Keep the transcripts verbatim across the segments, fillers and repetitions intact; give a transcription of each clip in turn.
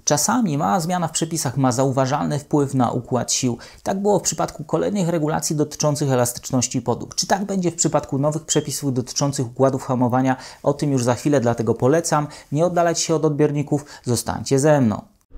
Czasami mała zmiana w przepisach ma zauważalny wpływ na układ sił. Tak było w przypadku kolejnych regulacji dotyczących elastyczności podłóg. Czy tak będzie w przypadku nowych przepisów dotyczących układów hamowania? O tym już za chwilę, dlatego polecam nie oddalać się od odbiorników, zostańcie ze mną.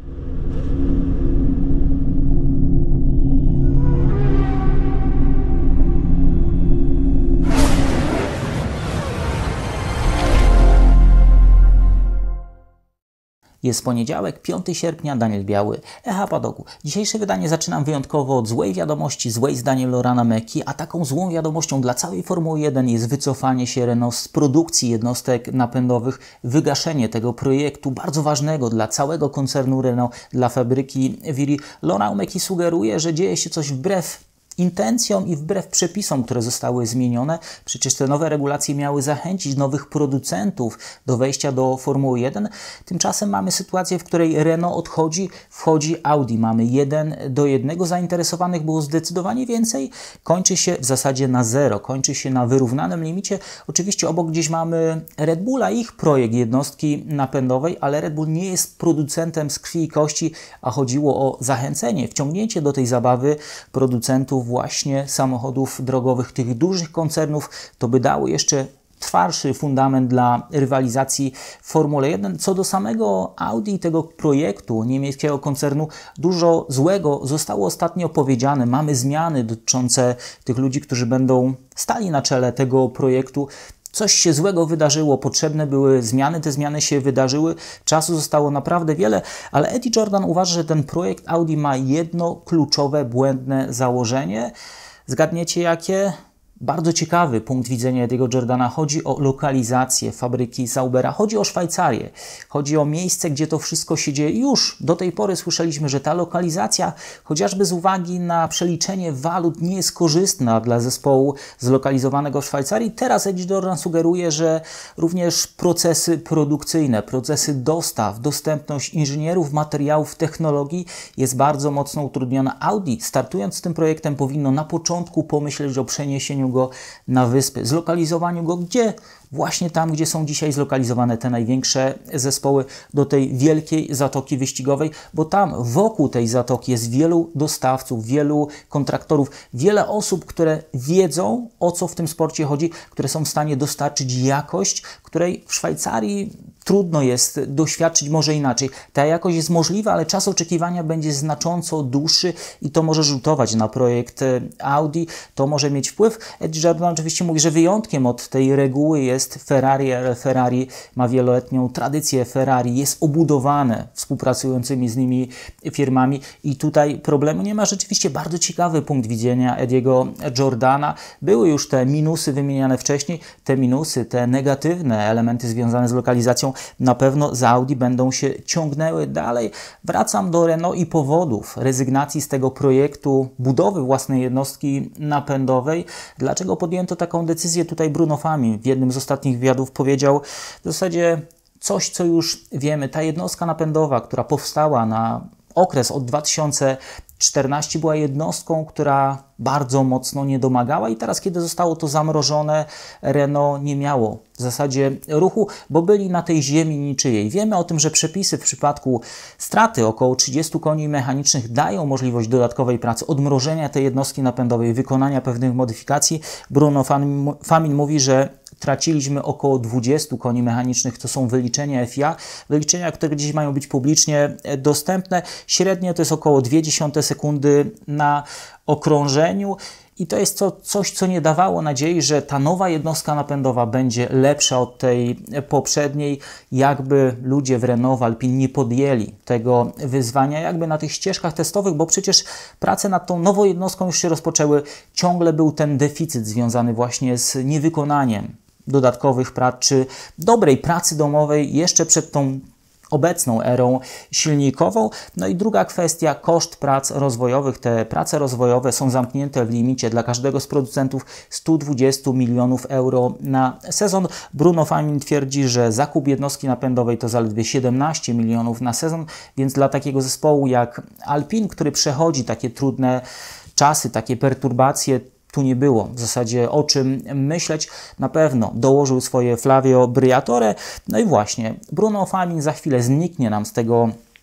Jest poniedziałek, piątego sierpnia, Daniel Biały, Echa Padoku. Dzisiejsze wydanie zaczynam wyjątkowo od złej wiadomości, złej zdanie Laurenta Mekiesa, a taką złą wiadomością dla całej Formuły jeden jest wycofanie się Renault z produkcji jednostek napędowych, wygaszenie tego projektu bardzo ważnego dla całego koncernu Renault, dla fabryki Viry. Laurent Mekies sugeruje, że dzieje się coś wbrew intencjom i wbrew przepisom, które zostały zmienione. Przecież te nowe regulacje miały zachęcić nowych producentów do wejścia do Formuły jeden. Tymczasem mamy sytuację, w której Renault odchodzi, wchodzi Audi. Mamy jeden do jednego. Zainteresowanych było zdecydowanie więcej. Kończy się w zasadzie na zero. Kończy się na wyrównanym limicie. Oczywiście obok gdzieś mamy Red Bulla, ich projekt jednostki napędowej, ale Red Bull nie jest producentem z krwi i kości, a chodziło o zachęcenie, wciągnięcie do tej zabawy producentów właśnie samochodów drogowych, tych dużych koncernów. To by dało jeszcze twardszy fundament dla rywalizacji w Formule jeden. Co do samego Audi i tego projektu niemieckiego koncernu, dużo złego zostało ostatnio powiedziane. Mamy zmiany dotyczące tych ludzi, którzy będą stali na czele tego projektu. Coś się złego wydarzyło, potrzebne były zmiany, te zmiany się wydarzyły, czasu zostało naprawdę wiele, ale Eddie Jordan uważa, że ten projekt Audi ma jedno kluczowe, błędne założenie. Zgadniecie jakie? Bardzo ciekawy punkt widzenia Eddiego Jordana. Chodzi o lokalizację fabryki Saubera, chodzi o Szwajcarię, chodzi o miejsce, gdzie to wszystko się dzieje. Już do tej pory słyszeliśmy, że ta lokalizacja, chociażby z uwagi na przeliczenie walut, nie jest korzystna dla zespołu zlokalizowanego w Szwajcarii. Teraz Eddie Jordan sugeruje, że również procesy produkcyjne, procesy dostaw, dostępność inżynierów, materiałów, technologii jest bardzo mocno utrudniona. Audi, startując z tym projektem, powinno na początku pomyśleć o przeniesieniu go na wyspy, zlokalizowaniu go gdzie? Właśnie tam, gdzie są dzisiaj zlokalizowane te największe zespoły, do tej wielkiej zatoki wyścigowej, bo tam wokół tej zatoki jest wielu dostawców, wielu kontraktorów, wiele osób, które wiedzą, o co w tym sporcie chodzi, które są w stanie dostarczyć jakość, której w Szwajcarii trudno jest doświadczyć, może inaczej. Ta jakość jest możliwa, ale czas oczekiwania będzie znacząco dłuższy i to może rzutować na projekt Audi, to może mieć wpływ. Eddie Jordan oczywiście mówi, że wyjątkiem od tej reguły jest Ferrari, ale Ferrari ma wieloletnią tradycję. Ferrari jest obudowane współpracującymi z nimi firmami i tutaj problemu nie ma. Rzeczywiście bardzo ciekawy punkt widzenia Eddiego Jordana. Były już te minusy wymieniane wcześniej, te minusy, te negatywne elementy związane z lokalizacją na pewno z Audi będą się ciągnęły dalej. Wracam do Renault i powodów rezygnacji z tego projektu budowy własnej jednostki napędowej. Dlaczego podjęto taką decyzję? Tutaj Bruno Famin w jednym z ostatnich wywiadów powiedział w zasadzie coś, co już wiemy. Ta jednostka napędowa, która powstała na okres od dwa tysiące czternastego, była jednostką, która bardzo mocno nie domagała i teraz, kiedy zostało to zamrożone, Renault nie miało w zasadzie ruchu, bo byli na tej ziemi niczyjej. Wiemy o tym, że przepisy w przypadku straty około trzydziestu koni mechanicznych dają możliwość dodatkowej pracy, odmrożenia tej jednostki napędowej, wykonania pewnych modyfikacji. Bruno Famin mówi, że traciliśmy około dwudziestu koni mechanicznych, to są wyliczenia F I A, wyliczenia, które dziś mają być publicznie dostępne. Średnio to jest około dwie dziesiąte sekundy na okrążeniu i to jest to coś, co nie dawało nadziei, że ta nowa jednostka napędowa będzie lepsza od tej poprzedniej. Jakby ludzie w Renault, w Alpine nie podjęli tego wyzwania, jakby na tych ścieżkach testowych, bo przecież prace nad tą nową jednostką już się rozpoczęły. Ciągle był ten deficyt związany właśnie z niewykonaniem dodatkowych prac, czy dobrej pracy domowej jeszcze przed tą obecną erą silnikową. No i druga kwestia, koszt prac rozwojowych. Te prace rozwojowe są zamknięte w limicie dla każdego z producentów sto dwadzieścia milionów euro na sezon. Bruno Famin twierdzi, że zakup jednostki napędowej to zaledwie siedemnaście milionów na sezon, więc dla takiego zespołu jak Alpine, który przechodzi takie trudne czasy, takie perturbacje, tu nie było w zasadzie o czym myśleć. Na pewno dołożył swoje Flavio Briatore. No i właśnie, Bruno Famin za chwilę zniknie nam z tego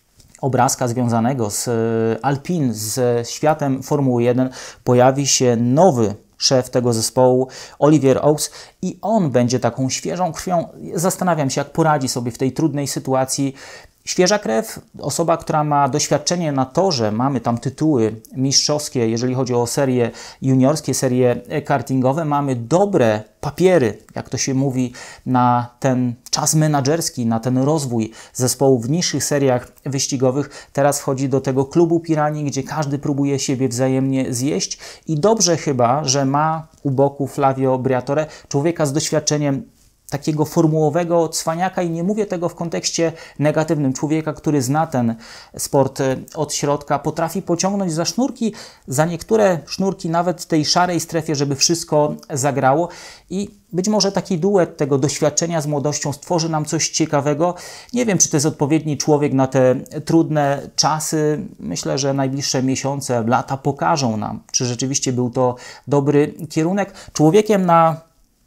obrazka związanego z Alpine, z światem Formuły jeden, pojawi się nowy szef tego zespołu, Oliver Oaks, i on będzie taką świeżą krwią. Zastanawiam się, jak poradzi sobie w tej trudnej sytuacji. Świeża krew, osoba, która ma doświadczenie na torze, mamy tam tytuły mistrzowskie, jeżeli chodzi o serie juniorskie, serie kartingowe, mamy dobre papiery, jak to się mówi, na ten czas menadżerski, na ten rozwój zespołu w niższych seriach wyścigowych. Teraz wchodzi do tego klubu Pirani, gdzie każdy próbuje siebie wzajemnie zjeść i dobrze chyba, że ma u boku Flavio Briatore, człowieka z doświadczeniem takiego formułowego cwaniaka, i nie mówię tego w kontekście negatywnym, człowieka, który zna ten sport od środka, potrafi pociągnąć za sznurki, za niektóre sznurki nawet w tej szarej strefie, żeby wszystko zagrało, i być może taki duet tego doświadczenia z młodością stworzy nam coś ciekawego. Nie wiem, czy to jest odpowiedni człowiek na te trudne czasy. Myślę, że najbliższe miesiące, lata pokażą nam, czy rzeczywiście był to dobry kierunek. Człowiekiem na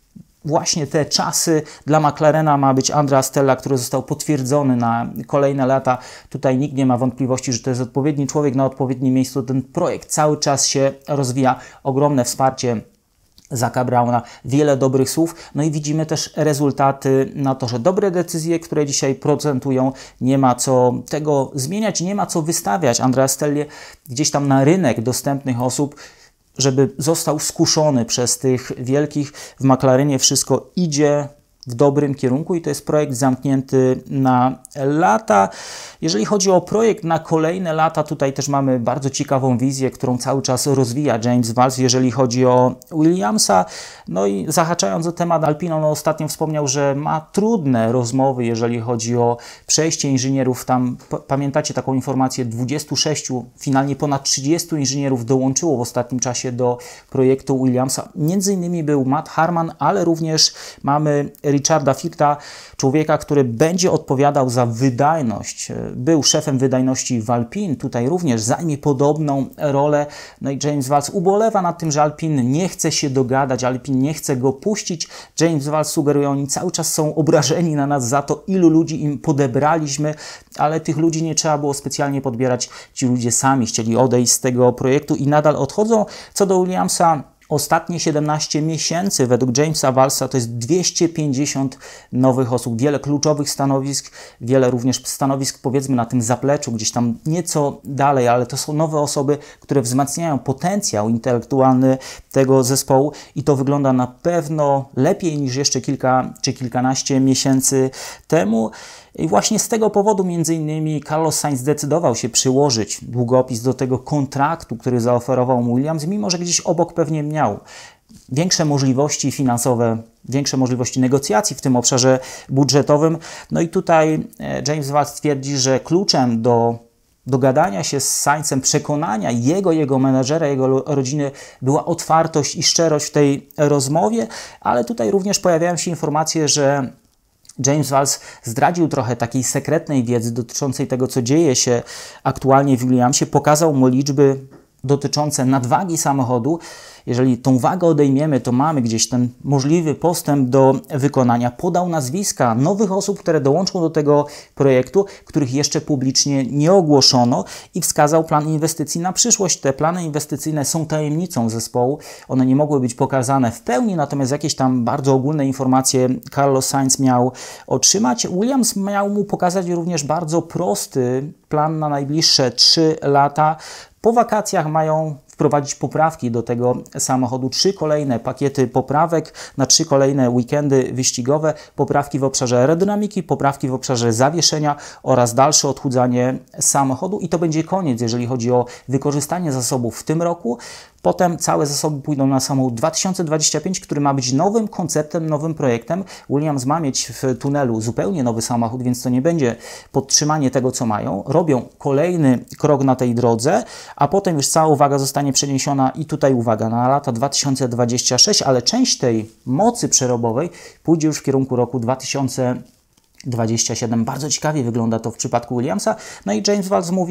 właśnie te czasy dla McLarena ma być Andrea Stella, który został potwierdzony na kolejne lata. Tutaj nikt nie ma wątpliwości, że to jest odpowiedni człowiek na odpowiednim miejscu. Ten projekt cały czas się rozwija. Ogromne wsparcie Zacka Browna, wiele dobrych słów, no i widzimy też rezultaty na to, że dobre decyzje, które dzisiaj procentują, nie ma co tego zmieniać, nie ma co wystawiać Andrea Stellie gdzieś tam na rynek dostępnych osób, żeby został skuszony przez tych wielkich. W McLarenie wszystko idzie w dobrym kierunku i to jest projekt zamknięty na lata. Jeżeli chodzi o projekt na kolejne lata, tutaj też mamy bardzo ciekawą wizję, którą cały czas rozwija James Valls, jeżeli chodzi o Williamsa. No i zahaczając o temat Alpine, on ostatnio wspomniał, że ma trudne rozmowy, jeżeli chodzi o przejście inżynierów. Tam pamiętacie taką informację, dwudziestu sześciu, finalnie ponad trzydziestu inżynierów dołączyło w ostatnim czasie do projektu Williamsa. Między innymi był Matt Harman, ale również mamy Richarda Fichta, człowieka, który będzie odpowiadał za wydajność. Był szefem wydajności w Alpine, tutaj również zajmie podobną rolę. No i James Valls ubolewa nad tym, że Alpine nie chce się dogadać, Alpine nie chce go puścić. James Valls sugeruje, oni cały czas są obrażeni na nas za to, ilu ludzi im podebraliśmy, ale tych ludzi nie trzeba było specjalnie podbierać. Ci ludzie sami chcieli odejść z tego projektu i nadal odchodzą. Co do Williamsa, ostatnie siedemnaście miesięcy według Jamesa Vallsa to jest dwieście pięćdziesiąt nowych osób, wiele kluczowych stanowisk, wiele również stanowisk powiedzmy na tym zapleczu, gdzieś tam nieco dalej, ale to są nowe osoby, które wzmacniają potencjał intelektualny tego zespołu i to wygląda na pewno lepiej niż jeszcze kilka czy kilkanaście miesięcy temu. I właśnie z tego powodu między innymi Carlos Sainz zdecydował się przyłożyć długopis do tego kontraktu, który zaoferował mu Williams, mimo że gdzieś obok pewnie miał większe możliwości finansowe, większe możliwości negocjacji w tym obszarze budżetowym. No i tutaj James Valls twierdzi, że kluczem do dogadania się z Sainzem, przekonania jego, jego menedżera, jego rodziny była otwartość i szczerość w tej rozmowie, ale tutaj również pojawiają się informacje, że James Valls zdradził trochę takiej sekretnej wiedzy dotyczącej tego, co dzieje się aktualnie w Williamsie. Pokazał mu liczby dotyczące nadwagi samochodu. Jeżeli tą wagę odejmiemy, to mamy gdzieś ten możliwy postęp do wykonania. Podał nazwiska nowych osób, które dołączą do tego projektu, których jeszcze publicznie nie ogłoszono, i wskazał plan inwestycji na przyszłość. Te plany inwestycyjne są tajemnicą zespołu. One nie mogły być pokazane w pełni, natomiast jakieś tam bardzo ogólne informacje Carlos Sainz miał otrzymać. Williams miał mu pokazać również bardzo prosty plan na najbliższe trzy lata. Po wakacjach mają wprowadzić poprawki do tego samochodu. Trzy kolejne pakiety poprawek na trzy kolejne weekendy wyścigowe. Poprawki w obszarze aerodynamiki, poprawki w obszarze zawieszenia oraz dalsze odchudzanie samochodu. I to będzie koniec, jeżeli chodzi o wykorzystanie zasobów w tym roku. Potem całe zasoby pójdą na samochód dwa tysiące dwudziesty piąty, który ma być nowym konceptem, nowym projektem. Williams ma mieć w tunelu zupełnie nowy samochód, więc to nie będzie podtrzymanie tego, co mają. Robią kolejny krok na tej drodze, a potem już cała uwaga zostanie przeniesiona i tutaj uwaga, na lata dwa tysiące dwudziesty szósty, ale część tej mocy przerobowej pójdzie już w kierunku roku dwa tysiące dwudziestego siódmego. Bardzo ciekawie wygląda to w przypadku Williamsa. No i James Valls mówi,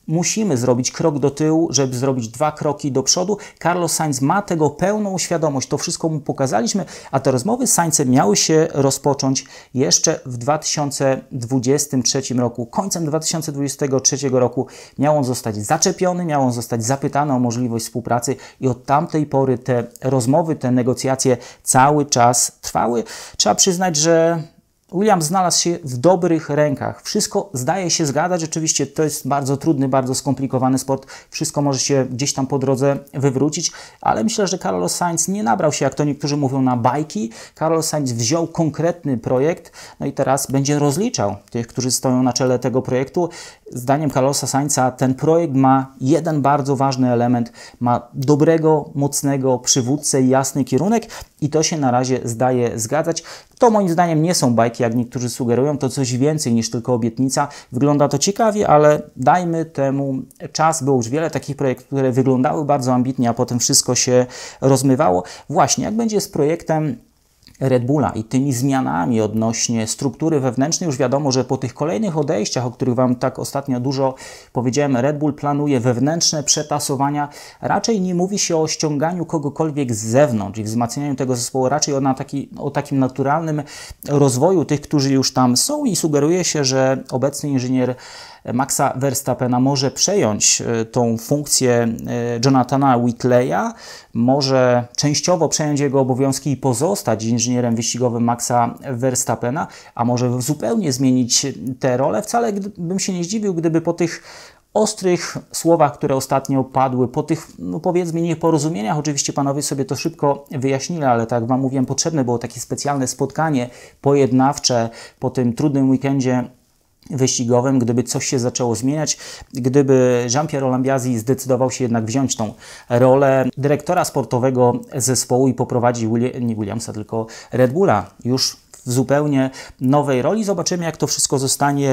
musimy zrobić krok do tyłu, żeby zrobić dwa kroki do przodu. Carlos Sainz ma tego pełną świadomość, to wszystko mu pokazaliśmy, a te rozmowy z Sainzem miały się rozpocząć jeszcze w dwa tysiące dwudziestym trzecim roku. Końcem dwa tysiące dwudziestego trzeciego roku miał on zostać zaczepiony, miał on zostać zapytany o możliwość współpracy i od tamtej pory te rozmowy, te negocjacje cały czas trwały. Trzeba przyznać, że Williams znalazł się w dobrych rękach. Wszystko zdaje się zgadzać. Oczywiście to jest bardzo trudny, bardzo skomplikowany sport. Wszystko może się gdzieś tam po drodze wywrócić, ale myślę, że Carlos Sainz nie nabrał się, jak to niektórzy mówią, na bajki. Carlos Sainz wziął konkretny projekt, no i teraz będzie rozliczał tych, którzy stoją na czele tego projektu. Zdaniem Carlosa Sainza ten projekt ma jeden bardzo ważny element. Ma dobrego, mocnego przywódcę i jasny kierunek i to się na razie zdaje zgadzać. To moim zdaniem nie są bajki, jak niektórzy sugerują, to coś więcej niż tylko obietnica. Wygląda to ciekawie, ale dajmy temu czas. Było już wiele takich projektów, które wyglądały bardzo ambitnie, a potem wszystko się rozmywało. Właśnie, jak będzie z projektem Red Bulla i tymi zmianami odnośnie struktury wewnętrznej, już wiadomo, że po tych kolejnych odejściach, o których Wam tak ostatnio dużo powiedziałem, Red Bull planuje wewnętrzne przetasowania. Raczej nie mówi się o ściąganiu kogokolwiek z zewnątrz i wzmacnianiu tego zespołu, raczej o, na taki, o takim naturalnym rozwoju tych, którzy już tam są i sugeruje się, że obecny inżynier Maxa Verstappena może przejąć tą funkcję Jonathana Whitleya, może częściowo przejąć jego obowiązki i pozostać inżynierem wyścigowym Maxa Verstappena, a może zupełnie zmienić tę rolę. Wcale bym się nie zdziwił, gdyby po tych ostrych słowach, które ostatnio padły, po tych, no powiedzmy, nieporozumieniach, oczywiście panowie sobie to szybko wyjaśnili, ale tak jak Wam mówiłem, potrzebne było takie specjalne spotkanie pojednawcze po tym trudnym weekendzie wyścigowym, gdyby coś się zaczęło zmieniać, gdyby Jean-Pierre Lambiasi zdecydował się jednak wziąć tą rolę dyrektora sportowego zespołu i poprowadzić Willi- nie Williamsa, tylko Red Bulla już w zupełnie nowej roli. Zobaczymy, jak to wszystko zostanie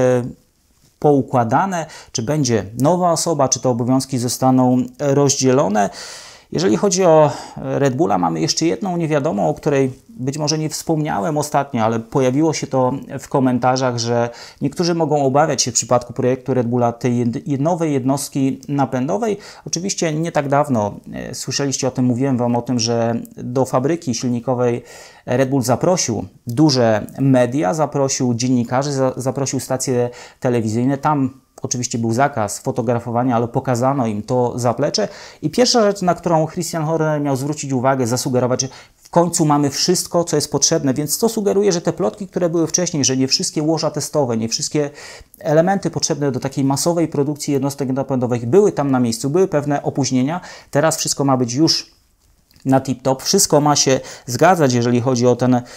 poukładane, czy będzie nowa osoba, czy te obowiązki zostaną rozdzielone. Jeżeli chodzi o Red Bulla, mamy jeszcze jedną niewiadomą, o której być może nie wspomniałem ostatnio, ale pojawiło się to w komentarzach, że niektórzy mogą obawiać się w przypadku projektu Red Bulla tej jed nowej jednostki napędowej. Oczywiście nie tak dawno e, słyszeliście o tym, mówiłem Wam o tym, że do fabryki silnikowej Red Bull zaprosił duże media, zaprosił dziennikarzy, za zaprosił stacje telewizyjne. Tam oczywiście był zakaz fotografowania, ale pokazano im to zaplecze. I pierwsza rzecz, na którą Christian Horner miał zwrócić uwagę, zasugerować, że w końcu mamy wszystko, co jest potrzebne, więc to sugeruje, że te plotki, które były wcześniej, że nie wszystkie łoża testowe, nie wszystkie elementy potrzebne do takiej masowej produkcji jednostek napędowych były tam na miejscu, były pewne opóźnienia. Teraz wszystko ma być już na tip-top, wszystko ma się zgadzać, jeżeli chodzi o ten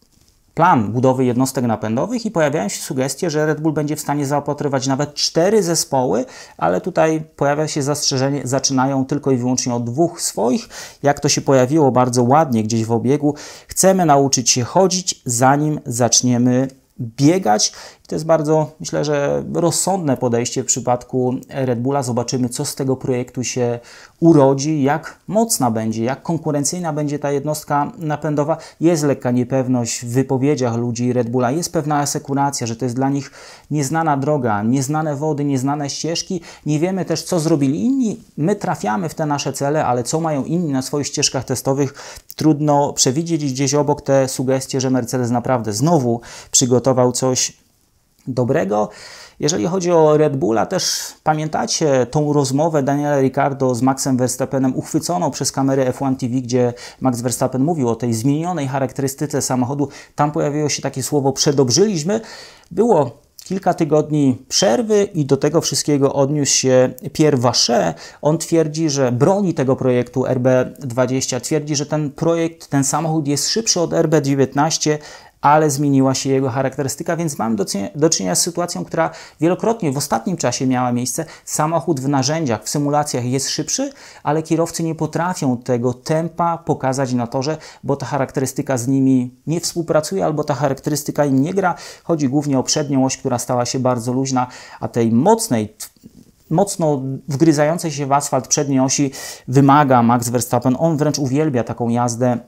plan budowy jednostek napędowych i pojawiają się sugestie, że Red Bull będzie w stanie zaopatrywać nawet cztery zespoły, ale tutaj pojawia się zastrzeżenie, zaczynają tylko i wyłącznie od dwóch swoich. Jak to się pojawiło bardzo ładnie gdzieś w obiegu, chcemy nauczyć się chodzić, zanim zaczniemy biegać. To jest bardzo, myślę, że rozsądne podejście w przypadku Red Bulla. Zobaczymy, co z tego projektu się urodzi, jak mocna będzie, jak konkurencyjna będzie ta jednostka napędowa. Jest lekka niepewność w wypowiedziach ludzi Red Bulla, jest pewna asekuracja, że to jest dla nich nieznana droga, nieznane wody, nieznane ścieżki. Nie wiemy też, co zrobili inni. My trafiamy w te nasze cele, ale co mają inni na swoich ścieżkach testowych, trudno przewidzieć. Gdzieś obok te sugestie, że Mercedes naprawdę znowu przygotował coś dobrego. Jeżeli chodzi o Red Bulla, też pamiętacie tą rozmowę Daniela Ricciardo z Maxem Verstappenem uchwyconą przez kamerę F jeden T V, gdzie Max Verstappen mówił o tej zmienionej charakterystyce samochodu. Tam pojawiło się takie słowo przedobrzyliśmy. Było kilka tygodni przerwy i do tego wszystkiego odniósł się Pierre Vachey. On twierdzi, że broni tego projektu R B dwadzieścia, twierdzi, że ten projekt, ten samochód jest szybszy od R B dziewiętnaście, ale zmieniła się jego charakterystyka, więc mamy do, do czynienia z sytuacją, która wielokrotnie w ostatnim czasie miała miejsce. Samochód w narzędziach, w symulacjach jest szybszy, ale kierowcy nie potrafią tego tempa pokazać na torze, bo ta charakterystyka z nimi nie współpracuje albo ta charakterystyka im nie gra. Chodzi głównie o przednią oś, która stała się bardzo luźna, a tej mocnej, mocno wgryzającej się w asfalt przedniej osi wymaga Max Verstappen. On wręcz uwielbia taką jazdę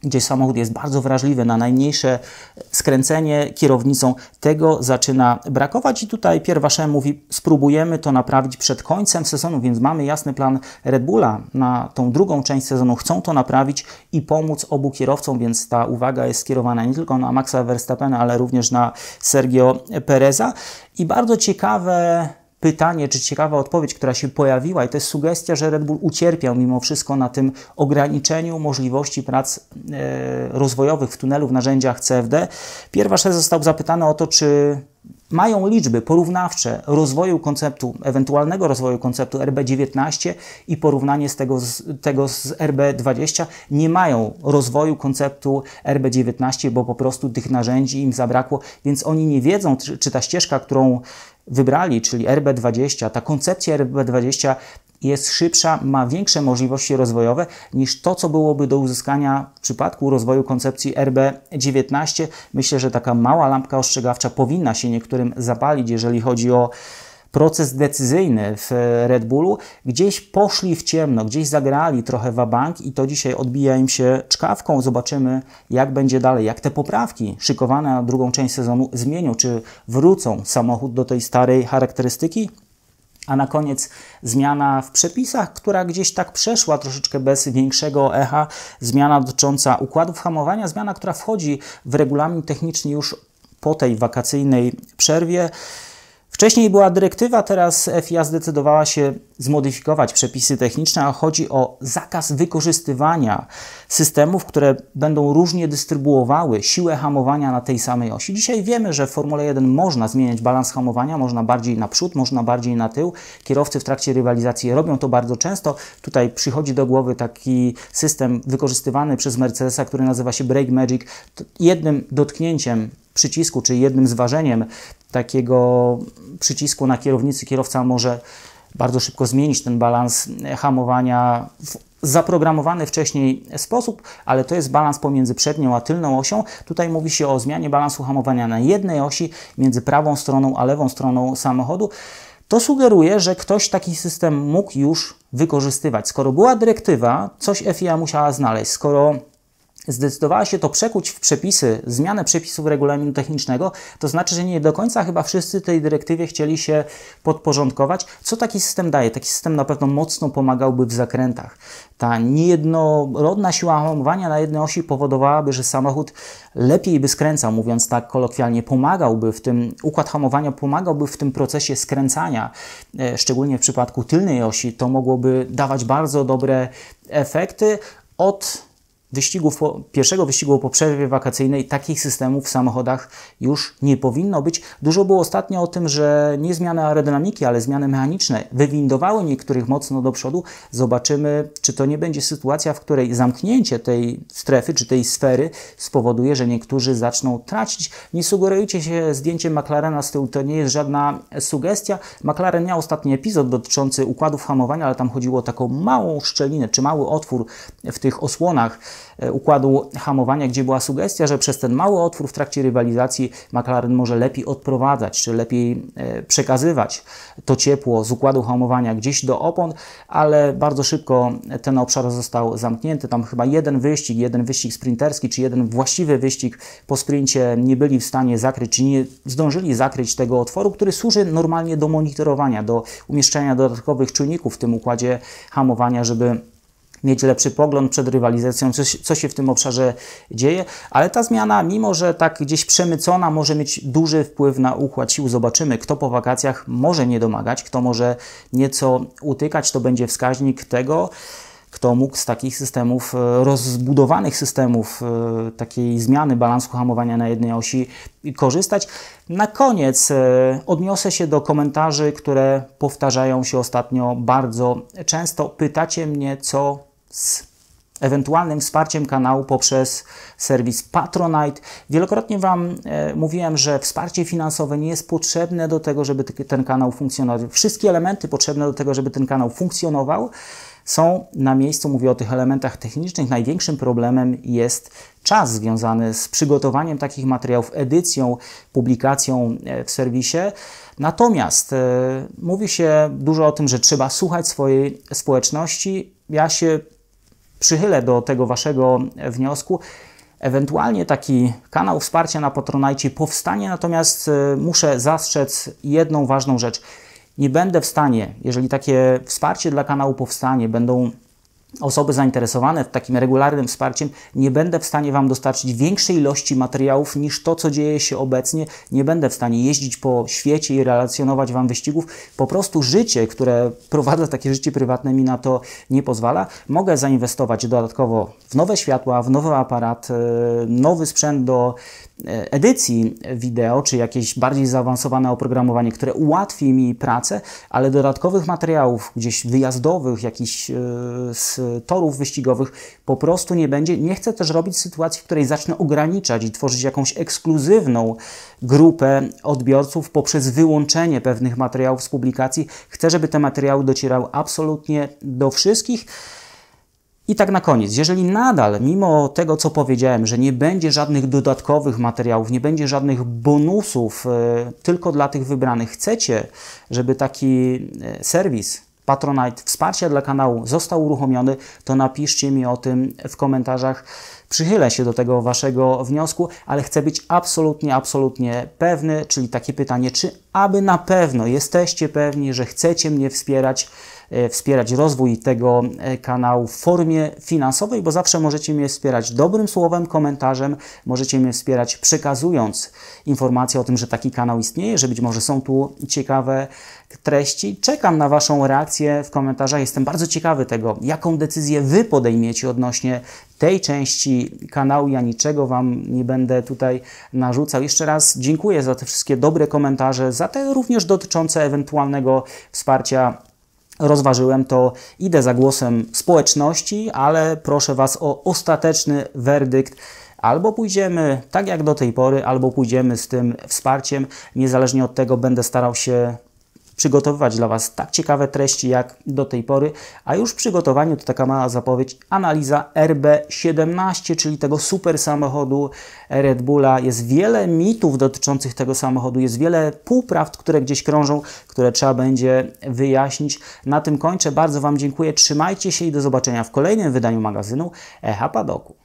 gdzie samochód jest bardzo wrażliwy na najmniejsze skręcenie kierownicą, tego zaczyna brakować i tutaj Pierre Vachon mówi, spróbujemy to naprawić przed końcem sezonu, więc mamy jasny plan Red Bulla na tą drugą część sezonu, chcą to naprawić i pomóc obu kierowcom, więc ta uwaga jest skierowana nie tylko na Maxa Verstappena, ale również na Sergio Pereza i bardzo ciekawe pytanie, czy ciekawa odpowiedź, która się pojawiła i to jest sugestia, że Red Bull ucierpiał mimo wszystko na tym ograniczeniu możliwości prac e, rozwojowych w tunelu w narzędziach C F D. Pierre Vachon został zapytany o to, czy mają liczby porównawcze rozwoju konceptu, ewentualnego rozwoju konceptu R B dziewiętnaście i porównanie z tego, z tego z R B dwadzieścia. Nie mają rozwoju konceptu R B dziewiętnaście, bo po prostu tych narzędzi im zabrakło, więc oni nie wiedzą, czy, czy ta ścieżka, którą wybrali, czyli R B dwadzieścia, ta koncepcja R B dwadzieścia jest szybsza, ma większe możliwości rozwojowe niż to, co byłoby do uzyskania w przypadku rozwoju koncepcji R B dziewiętnaście. Myślę, że taka mała lampka ostrzegawcza powinna się niektórym zapalić, jeżeli chodzi o proces decyzyjny w Red Bullu. Gdzieś poszli w ciemno, gdzieś zagrali trochę wabank i to dzisiaj odbija im się czkawką. Zobaczymy, jak będzie dalej, jak te poprawki szykowane na drugą część sezonu zmienią, czy wrócą samochód do tej starej charakterystyki. A na koniec zmiana w przepisach, która gdzieś tak przeszła troszeczkę bez większego echa. Zmiana dotycząca układów hamowania, zmiana, która wchodzi w regulamin techniczny już po tej wakacyjnej przerwie. Wcześniej była dyrektywa, teraz F I A zdecydowała się zmodyfikować przepisy techniczne, a chodzi o zakaz wykorzystywania systemów, które będą różnie dystrybuowały siłę hamowania na tej samej osi. Dzisiaj wiemy, że w Formule jeden można zmieniać balans hamowania, można bardziej na przód, można bardziej na tył. Kierowcy w trakcie rywalizacji robią to bardzo często. Tutaj przychodzi do głowy taki system wykorzystywany przez Mercedesa, który nazywa się Brake Magic. Jednym dotknięciem przycisku, czy jednym zważeniem takiego przycisku na kierownicy kierowca może bardzo szybko zmienić ten balans hamowania w zaprogramowany wcześniej sposób, ale to jest balans pomiędzy przednią a tylną osią. Tutaj mówi się o zmianie balansu hamowania na jednej osi między prawą stroną a lewą stroną samochodu. To sugeruje, że ktoś taki system mógł już wykorzystywać. Skoro była dyrektywa, coś F I A musiała znaleźć. Skoro zdecydowała się to przekuć w przepisy, zmianę przepisów regulaminu technicznego, to znaczy, że nie do końca chyba wszyscy tej dyrektywie chcieli się podporządkować. Co taki system daje? Taki system na pewno mocno pomagałby w zakrętach. Ta niejednorodna siła hamowania na jednej osi powodowałaby, że samochód lepiej by skręcał, mówiąc tak kolokwialnie, pomagałby w tym, układ hamowania pomagałby w tym procesie skręcania, szczególnie w przypadku tylnej osi. To mogłoby dawać bardzo dobre efekty. Od Wyścigów, pierwszego wyścigu po przerwie wakacyjnej takich systemów w samochodach już nie powinno być. Dużo było ostatnio o tym, że nie zmiany aerodynamiki, ale zmiany mechaniczne wywindowały niektórych mocno do przodu. Zobaczymy, czy to nie będzie sytuacja, w której zamknięcie tej strefy, czy tej sfery spowoduje, że niektórzy zaczną tracić. Nie sugerujcie się zdjęciem McLarena z tyłu, to nie jest żadna sugestia. McLaren miał ostatni epizod dotyczący układów hamowania, ale tam chodziło o taką małą szczelinę, czy mały otwór w tych osłonach układu hamowania, gdzie była sugestia, że przez ten mały otwór w trakcie rywalizacji McLaren może lepiej odprowadzać, czy lepiej przekazywać to ciepło z układu hamowania gdzieś do opon, ale bardzo szybko ten obszar został zamknięty. Tam chyba jeden wyścig, jeden wyścig sprinterski, czy jeden właściwy wyścig po sprincie nie byli w stanie zakryć, czy nie zdążyli zakryć tego otworu, który służy normalnie do monitorowania, do umieszczania dodatkowych czujników w tym układzie hamowania, żeby mieć lepszy pogląd przed rywalizacją, co, co się w tym obszarze dzieje, ale ta zmiana, mimo że tak gdzieś przemycona, może mieć duży wpływ na układ sił. Zobaczymy, kto po wakacjach może nie domagać, kto może nieco utykać, to będzie wskaźnik tego, kto mógł z takich systemów, rozbudowanych systemów, takiej zmiany balansu hamowania na jednej osi korzystać. Na koniec odniosę się do komentarzy, które powtarzają się ostatnio bardzo często. Pytacie mnie, co z ewentualnym wsparciem kanału poprzez serwis Patronite. Wielokrotnie Wam e, mówiłem, że wsparcie finansowe nie jest potrzebne do tego, żeby ten kanał funkcjonował. Wszystkie elementy potrzebne do tego, żeby ten kanał funkcjonował, są na miejscu. Mówię o tych elementach technicznych. Największym problemem jest czas związany z przygotowaniem takich materiałów, edycją, publikacją w serwisie. Natomiast e, mówi się dużo o tym, że trzeba słuchać swojej społeczności. Ja się przychylę do tego waszego wniosku. Ewentualnie taki kanał wsparcia na Patronite powstanie, natomiast muszę zastrzec jedną ważną rzecz. Nie będę w stanie, jeżeli takie wsparcie dla kanału powstanie, będą osoby zainteresowane takim regularnym wsparciem, nie będę w stanie Wam dostarczyć większej ilości materiałów niż to, co dzieje się obecnie. Nie będę w stanie jeździć po świecie i relacjonować Wam wyścigów. Po prostu życie, które prowadzę, takie życie prywatne mi na to nie pozwala. Mogę zainwestować dodatkowo w nowe światła, w nowy aparat, nowy sprzęt do edycji wideo, czy jakieś bardziej zaawansowane oprogramowanie, które ułatwi mi pracę, ale dodatkowych materiałów gdzieś wyjazdowych, jakichś z torów wyścigowych po prostu nie będzie. Nie chcę też robić sytuacji, w której zacznę ograniczać i tworzyć jakąś ekskluzywną grupę odbiorców poprzez wyłączenie pewnych materiałów z publikacji. Chcę, żeby te materiały docierały absolutnie do wszystkich. I tak na koniec, jeżeli nadal, mimo tego, co powiedziałem, że nie będzie żadnych dodatkowych materiałów, nie będzie żadnych bonusów y, tylko dla tych wybranych, chcecie, żeby taki y, serwis Patronite, wsparcia dla kanału został uruchomiony, to napiszcie mi o tym w komentarzach. Przychylę się do tego waszego wniosku, ale chcę być absolutnie, absolutnie pewny, czyli takie pytanie, czy aby na pewno jesteście pewni, że chcecie mnie wspierać, wspierać rozwój tego kanału w formie finansowej, bo zawsze możecie mnie wspierać dobrym słowem, komentarzem, możecie mnie wspierać przekazując informacje o tym, że taki kanał istnieje, że być może są tu ciekawe treści. Czekam na waszą reakcję w komentarzach. Jestem bardzo ciekawy tego, jaką decyzję wy podejmiecie odnośnie tej części kanału. Ja niczego wam nie będę tutaj narzucał. Jeszcze raz dziękuję za te wszystkie dobre komentarze, za te również dotyczące ewentualnego wsparcia. Rozważyłem to, idę za głosem społeczności, ale proszę was o ostateczny werdykt. Albo pójdziemy tak jak do tej pory, albo pójdziemy z tym wsparciem. Niezależnie od tego będę starał się przygotowywać dla was tak ciekawe treści jak do tej pory, a już w przygotowaniu to taka mała zapowiedź, analiza R B siedemnaście, czyli tego super samochodu Red Bulla. Jest wiele mitów dotyczących tego samochodu, jest wiele półprawd, które gdzieś krążą, które trzeba będzie wyjaśnić. Na tym kończę, bardzo wam dziękuję, trzymajcie się i do zobaczenia w kolejnym wydaniu magazynu Echa Padoku.